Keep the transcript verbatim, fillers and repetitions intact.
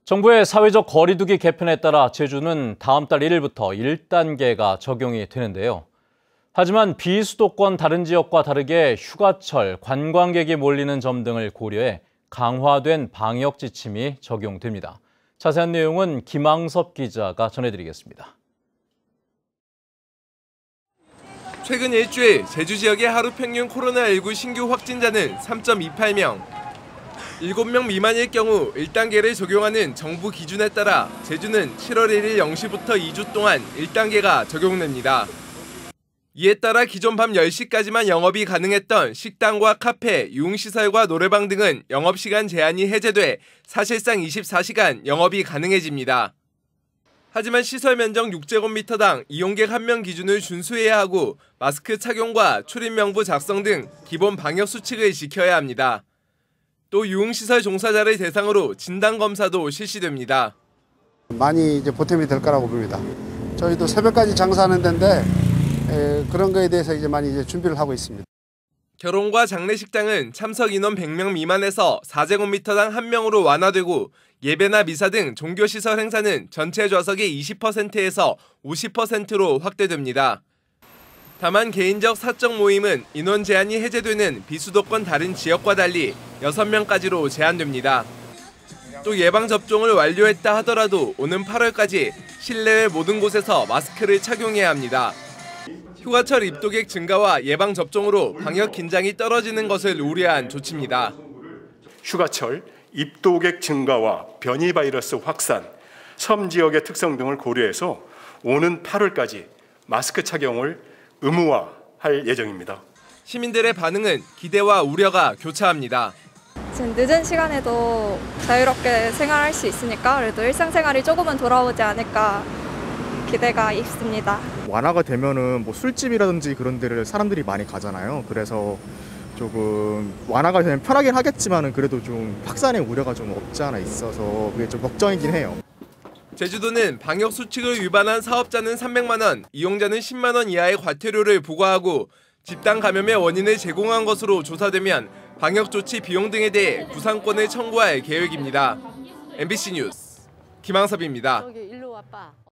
정부의 사회적 거리두기 개편에 따라 제주는 다음 달 일 일부터 일 단계가 적용이 되는데요. 하지만 비수도권 다른 지역과 다르게 휴가철, 관광객이 몰리는 점 등을 고려해 강화된 방역 지침이 적용됩니다. 자세한 내용은 김항섭 기자가 전해드리겠습니다. 최근 일주일 제주 지역의 하루 평균 코로나십구 신규 확진자는 삼 점 이팔 명. 일곱 명 미만일 경우 일 단계를 적용하는 정부 기준에 따라 제주는 칠월 일일 영 시부터 이 주 동안 일 단계가 적용됩니다. 이에 따라 기존 밤 열 시까지만 영업이 가능했던 식당과 카페, 유흥시설과 노래방 등은 영업시간 제한이 해제돼 사실상 이십사 시간 영업이 가능해집니다. 하지만 시설 면적 육 제곱미터당 이용객 한 명 기준을 준수해야 하고 마스크 착용과 출입 명부 작성 등 기본 방역 수칙을 지켜야 합니다. 또 유흥시설 종사자를 대상으로 진단검사도 실시됩니다. 많이 이제 보탬이 될 거라고 봅니다. 저희도 새벽까지 장사하는 데인데 에, 그런 거에 대해서 이제 많이 이제 준비를 하고 있습니다. 결혼과 장례식장은 참석 인원 백 명 미만에서 사 제곱미터당 한 명으로 완화되고 예배나 미사 등 종교시설 행사는 전체 좌석의 이십 퍼센트에서 오십 퍼센트로 확대됩니다. 다만 개인적 사적 모임은 인원 제한이 해제되는 비수도권 다른 지역과 달리 여섯 명까지로 제한됩니다. 또 예방접종을 완료했다 하더라도 오는 팔월까지 실내외 모든 곳에서 마스크를 착용해야 합니다. 휴가철 입도객 증가와 예방접종으로 방역 긴장이 떨어지는 것을 우려한 조치입니다. 휴가철 입도객 증가와 변이 바이러스 확산, 섬 지역의 특성 등을 고려해서 오는 팔월까지 마스크 착용을 의무화할 예정입니다. 시민들의 반응은 기대와 우려가 교차합니다. 지금 늦은 시간에도 자유롭게 생활할 수 있으니까 그래도 일상생활이 조금은 돌아오지 않을까 기대가 있습니다. 완화가 되면은 뭐 술집이라든지 그런 데를 사람들이 많이 가잖아요. 그래서 조금 완화가 되면 편하긴 하겠지만은 그래도 좀 확산의 우려가 좀 없지 않아 있어서 그게 좀 걱정이긴 해요. 제주도는 방역 수칙을 위반한 사업자는 삼백만 원, 이용자는 십만 원 이하의 과태료를 부과하고 집단 감염의 원인을 제공한 것으로 조사되면 방역 조치 비용 등에 대해 구상권을 청구할 계획입니다. 엠비씨 뉴스 김항섭입니다.